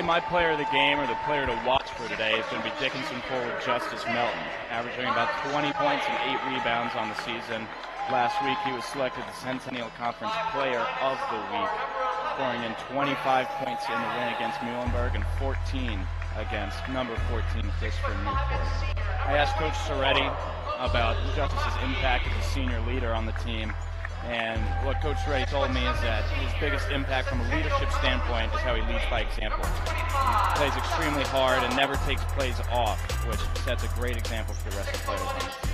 my player of the game, or the player to watch for today, is going to be Dickinson forward Justice Melton, averaging about 20 points and 8 rebounds on the season. Last week he was selected the Centennial Conference Player of the Week, scoring in 25 points in the win against Muhlenberg and 14 against number 14 Christopher Newport. I asked Coach Soretti about Justice's impact as a senior leader on the team, and what Coach Soretti told me is that his biggest impact from a leadership standpoint is how he leads by example. He plays extremely hard and never takes plays off, which sets a great example for the rest of the players on the team.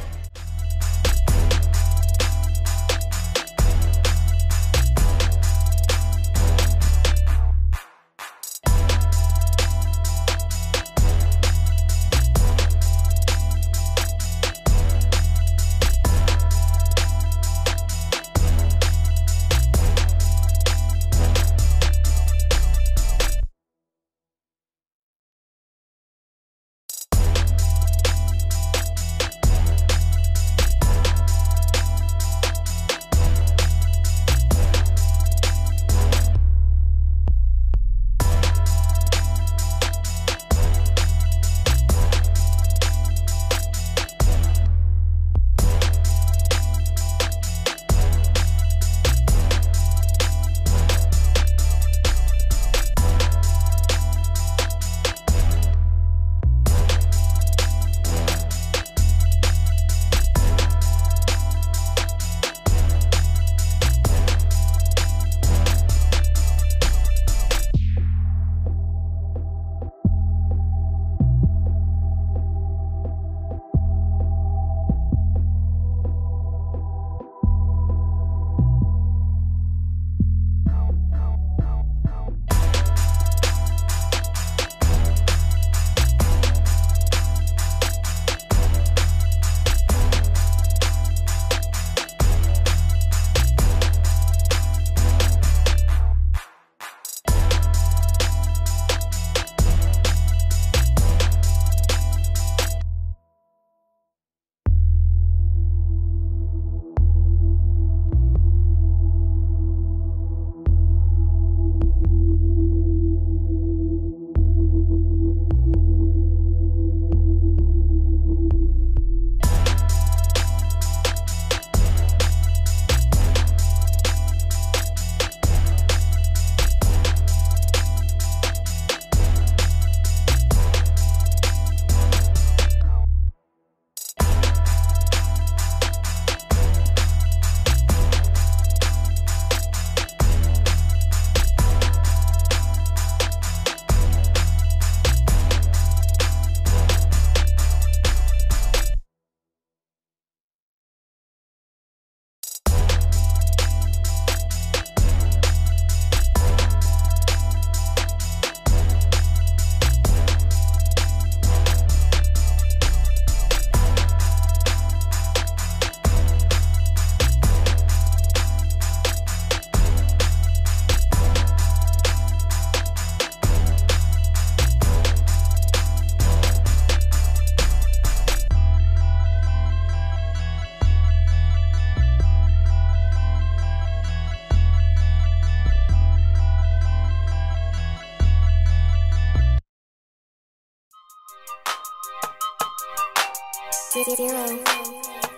Zero.